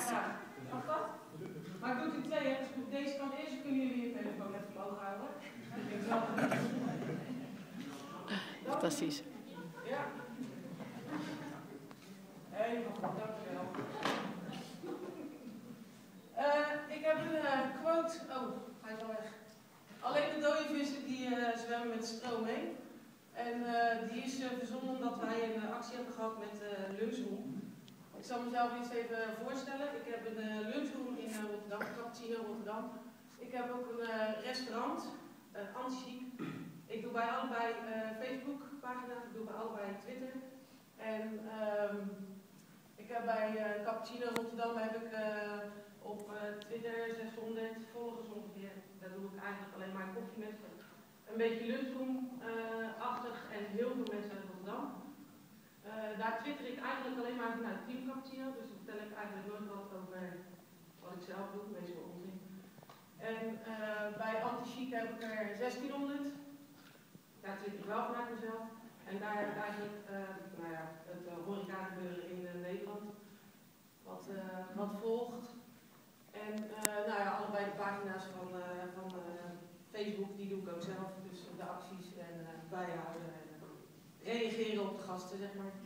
graag. Mag dat? Maar ik doe het in twee, hè? Dus op deze kant eerst kunnen jullie je telefoon even omhoog houden. Fantastisch. Ja. Helemaal goed, dankjewel. Ik heb een quote. Oh, hij is al weg. Alleen de dode vissen die zwemmen met de stroom mee. En die is verzonnen omdat wij een actie hebben gehad met Lunchroom. Ik zal mezelf eens even voorstellen. Ik heb een lunchroom in Rotterdam, Cappuccino Rotterdam. Ik heb ook een restaurant, Antichic. Ik doe bij allebei Facebook-pagina's, ik doe bij allebei Twitter. En ik heb bij Cappuccino Rotterdam heb ik op Twitter 600 volgers ongeveer. Daar doe ik eigenlijk alleen maar koffie met. Een beetje lunchroom-achtig en heel veel mensen uit Rotterdam. Daar twitter ik eigenlijk alleen maar vanuit Team Cappuccino, dus dan vertel ik eigenlijk nooit wat over wat ik zelf doe, meestal onzin. En bij Antichic heb ik er 1600. Daar twitter ik wel vanuit mezelf. En daar heb ik eigenlijk het horeca gebeuren in Nederland wat volgt. En allebei de pagina's van Facebook, die doe ik ook zelf. Dus de acties en bijhouden en reageren op de gasten, zeg maar.